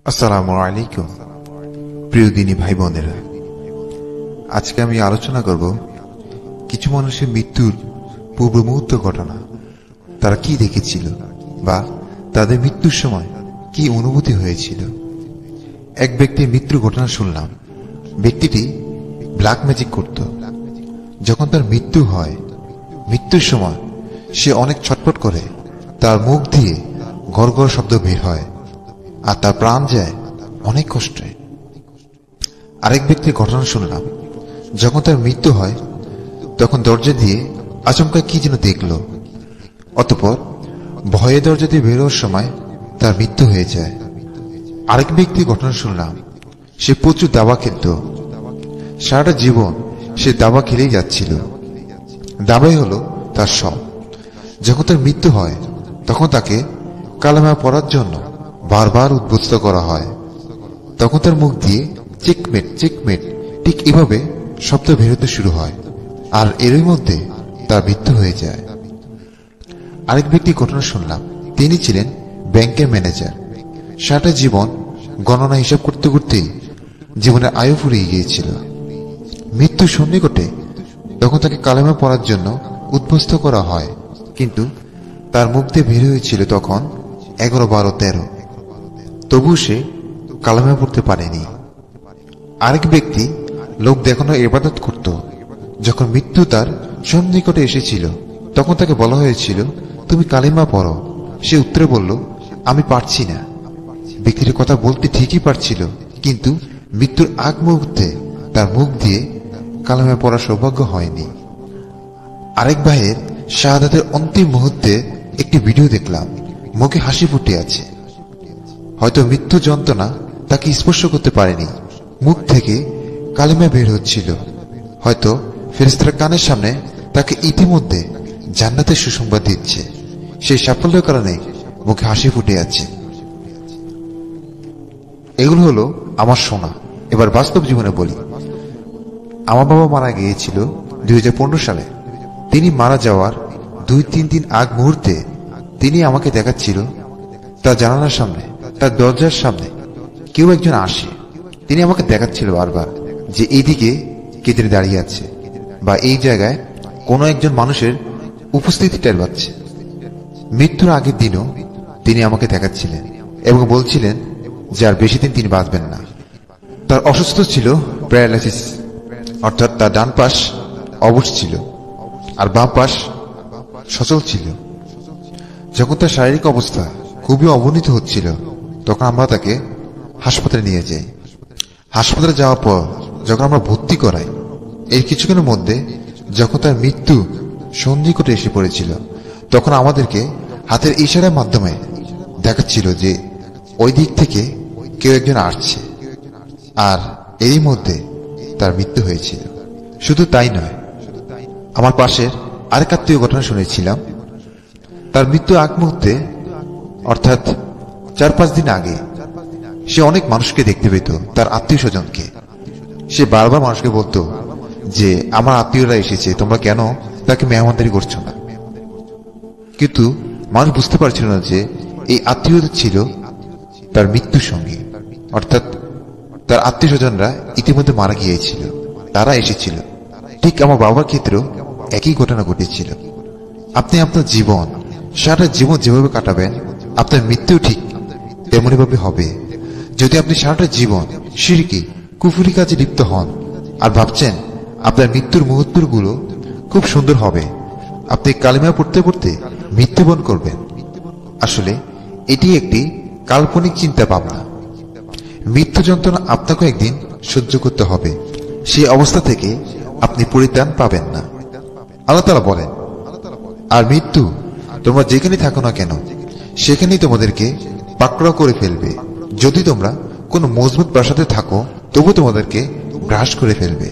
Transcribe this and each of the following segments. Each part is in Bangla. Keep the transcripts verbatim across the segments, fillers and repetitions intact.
আসসালামু আলাইকুম প্রিয় দিনী ভাই বোনেরা, আজকে আমি আলোচনা করব কিছু মানুষের মৃত্যুর পূর্ব মুহূর্ত ঘটনা। তারা কি দেখেছিল বা তাদের মৃত্যুর সময় কি অনুভূতি হয়েছিল। এক ব্যক্তির মৃত্যুর ঘটনা শুনলাম। ব্যক্তিটি ব্ল্যাক ম্যাজিক করত। যখন তার মৃত্যু হয়, মৃত্যুর সময় সে অনেক ছটফট করে, তার মুখ দিয়ে গড় গড় শব্দ বের হয় আর তার প্রাণ যায় অনেক কষ্টে। আরেক ব্যক্তির ঘটনা শুনলাম। যখন তার মৃত্যু হয়, তখন দরজা দিয়ে আচমকা কি যেন দেখল, অতঃপর ভয়ে দরজা দিয়ে বেরোর সময় তার মৃত্যু হয়ে যায়। আরেক ব্যক্তির ঘটনা শুনলাম। সে প্রচুর দাবা খেলত। সারাটা জীবন সে দাবা খেলেই যাচ্ছিল। দাবাই হলো তার সব। যখন তার মৃত্যু হয়, তখন তাকে কালেমা পড়ার জন্য বারবার উদ্বুদ্ধ করা হয়। তখন তার মুখ দিয়ে চেকমেট চেকমেট ঠিক এভাবে শব্দ বেরোতে শুরু হয়, আর এরই মধ্যে তার মৃত্যু হয়ে যায়। আরেক ব্যক্তি ঘটনা শুনলাম। তিনি ছিলেন ব্যাংকের ম্যানেজার। সারাটা জীবন গণনা হিসাব করতে করতেই জীবনের আয়ু ফুরিয়ে গিয়েছিল। মৃত্যু সন্নিকটে তখন তাকে কালেমা পড়ার জন্য উদ্বুদ্ধ করা হয়, কিন্তু তার মুখ দিয়ে বের হয়েছিল তখন এগারো বারো তেরো। তবু সে কালেমা পড়তে পারেনি। আরেক ব্যক্তি লোক দেখানো ইবাদত করত। যখন মৃত্যু তার সন্নিকটে এসেছিল, তখন তাকে বলা হয়েছিল, তুমি কালেমা পড়ো। সে উত্তরে বলল, আমি পারছি না। ব্যক্তির কথা বলতে ঠিকই পারছিল, কিন্তু মৃত্যুর আগ মুহূর্তে তার মুখ দিয়ে কালেমা পড়ার সৌভাগ্য হয়নি। আরেক ভাইয়ের শাহাদাতের অন্তিম মুহূর্তে একটি ভিডিও দেখলাম। মুখে হাসি ফুটে আছে। হয়তো মৃত্যু যন্ত্রণা তাকে স্পর্শ করতে পারেনি। মুখ থেকে কালেমা বের হচ্ছিল। হয়তো ফেরেশতার কানের সামনে তাকে ইতিমধ্যে জান্নাতের সুসংবাদ দিচ্ছে। সেই সাফল্যের কারণে মুখে হাসি ফুটে আছে। এগুলো হলো আমার শোনা। এবার বাস্তব জীবনে বলি। আমার বাবা মারা গিয়েছিল দুই হাজার পনেরো সালে। তিনি মারা যাওয়ার দুই তিন দিন আগ মুহূর্তে তিনি আমাকে দেখাচ্ছিল, তার জানালার সামনে, তার দরজার সামনে কেউ একজন আসে। তিনি আমাকে দেখাচ্ছিল বারবার যে এইদিকে কে যেন দাঁড়িয়ে আছে, বা এই জায়গায় কোনো একজন মানুষের উপস্থিতি টের পাচ্ছে। মৃত্যুর আগের দিনও তিনি আমাকে দেখাচ্ছিলেন এবং বলছিলেন যে আর বেশি দিন তিনি বাঁচবেন না। তার অসুস্থ ছিল প্যারালাইসিস, অর্থাৎ তার ডান পাশ অবশ ছিল আর বাম পাশ সচল ছিল। যখন তার শারীরিক অবস্থা খুবই অবনতি হচ্ছিল, তখন আমরা তাকে হাসপাতালে নিয়ে যাই। হাসপাতালে যাওয়ার পর যখন আমরা ভর্তি করাই, এই কিছুক্ষণের মধ্যে যখন তার মৃত্যু সন্নিকটে এসে পড়েছিল, তখন আমাদেরকে হাতের ইশারার মাধ্যমে দেখাচ্ছিল যে ওই দিক থেকে কেউ একজন আসছে, আর এরই মধ্যে তার মৃত্যু হয়েছিল। শুধু তাই নয়, আমার পাশের আরেক আত্মীয় ঘটনা শুনেছিলাম। তার মৃত্যু আগ মুহূর্তে, অর্থাৎ চার পাঁচ দিন আগে, সে অনেক মানুষকে দেখতে পেত, তার আত্মীয় স্বজনকে। সে বারবার মানুষকে বলতো যে আমার আত্মীয়রা এসেছে, তোমরা কেন তাকে মেহমানদারি করছো না। কিন্তু মানুষ বুঝতে পারছিল না যে এই আত্মীয়দের ছিল তার মৃত্যুর সঙ্গী, অর্থাৎ তার আত্মীয় স্বজনরা ইতিমধ্যে মারা গিয়েছিল, তারা এসেছিল। ঠিক আমার বাবার ক্ষেত্রেও একই ঘটনা ঘটেছিল। আপনি আপনার জীবন, সারা জীবন যেভাবে কাটাবেন, আপনার মৃত্যু ঠিক তেমনি ভাবে হবে। যদি আপনি সারাটা জীবন শিরকি কুফরি কাজে লিপ্ত হন আর ভাবছেন আপনার মৃত্যুর মুহূর্তগুলো খুব সুন্দর হবে, আপনি কালিমা পড়তে পড়তে মৃত্যুবরণ করবেন, আসলে এটি একটি কাল্পনিক চিন্তা ভাবনা। মৃত্যু যন্ত্রণা আপনাকে একদিন সহ্য করতে হবে। সেই অবস্থা থেকে আপনি পরিত্রাণ পাবেন না। আল্লাহ তাআলা বলেন, আর মৃত্যু তোমরা যেখানে থাকো না কেন, সেখানেই তোমাদেরকে পাকড়াও করে ফেলবে। যদি তোমরা কোনো মজবুত প্রাসাদে থাকো, তবু তোমাদেরকে গ্রাস করে ফেলবে।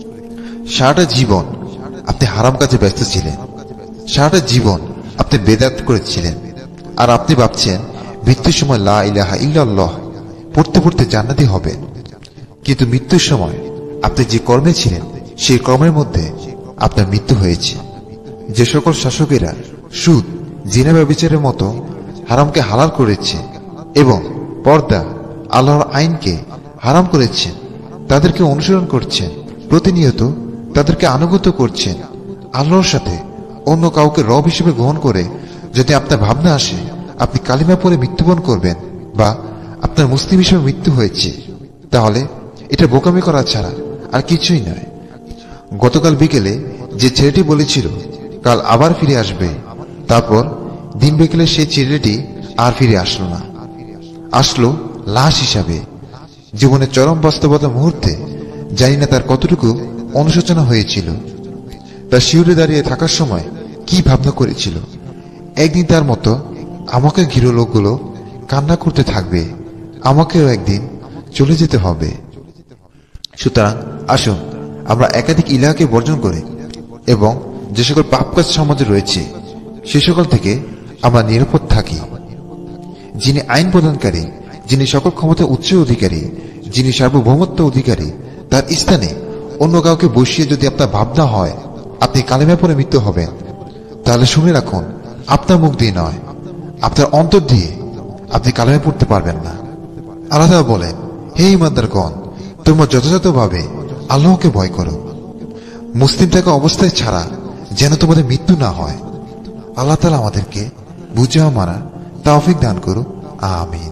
সারাটা জীবন আপনি হারাম কাজে ব্যস্ত ছিলেন, সারাটা জীবন আপনি বেদাত করেছিলেন, আর আপনি ভাবছেন মৃত্যুর সময় লা ইলাহা ইল্লাল্লাহ পড়তে পড়তে জান্নাতি হবেন। কিন্তু মৃত্যুর সময় আপনি যে কর্মে ছিলেন, সেই কর্মের মধ্যে আপনার মৃত্যু হয়েছে। যে সকল শাসকেরা সুদ, জিনা ব্যভিচারের মতো হারামকে হালাল করেছে এবং পর্দা আল্লাহর আইনকে হারাম করেছেন, তাদেরকে অনুসরণ করছেন, প্রতিনিয়ত তাদেরকে আনুগত্য করছেন, আল্লাহর সাথে অন্য কাউকে রব হিসেবে গ্রহণ করে যদি আপনার ভাবনা আসে আপনি কালিমা পড়ে মৃত্যুবরণ করবেন বা আপনার মুসলিম হিসেবে মৃত্যু হয়েছে, তাহলে এটা বোকামি করা ছাড়া আর কিছুই নয়। গতকাল বিকেলে যে ছেলেটি বলেছিল কাল আবার ফিরে আসবে, তারপর দিন বিকেলে সেই ছেলেটি আর ফিরে আসলো না, আসলো লাশ হিসাবে। জীবনের চরম বাস্তবতা মুহূর্তে জানি না তার কতটুকু অনুশোচনা হয়েছিল, তার শিউরে দাঁড়িয়ে থাকার সময় কি ভাবনা করেছিল। একদিন তার মতো আমাকে ঘিরে লোকগুলো কান্না করতে থাকবে, আমাকেও একদিন চলে যেতে হবে। সুতরাং আসুন আমরা একাধিক ইলাহাকে বর্জন করে এবং যে সকল পাপ কাজ সমাজে রয়েছে সে সকল থেকে আমরা নিরাপদ থাকি। যিনি আইন প্রদানকারী, যিনি সকল ক্ষমতা উচ্চ অধিকারী, যিনি সার্বভৌমত্ব অধিকারী, তার স্থানে অন্য কাউকে বসিয়ে যদি আপনার ভাবনা হয় আপনি কালেমা পড়ে মৃত্যু হবেন, তাহলে শুনে রাখুন আপনার মুখ দিয়ে নয়, আপনার অন্তর দিয়ে আপনি কালেমা পড়তে পারবেন না। আল্লাহ তাআলা বলেন, হে ঈমানদারগণ, তোমরা যথাযথভাবে আল্লাহকে ভয় করো, মুসলিম থাকা অবস্থায় ছাড়া যেন তোমাদের মৃত্যু না হয়। আল্লাহ তাআলা আমাদেরকে বুঝা মানা তৌফিক দান করুন, আমিন।